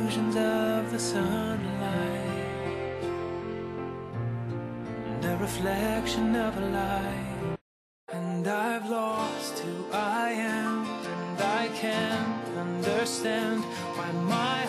illusions of the sunlight, the reflection of a light. And I've lost who I am, and I can't understand why my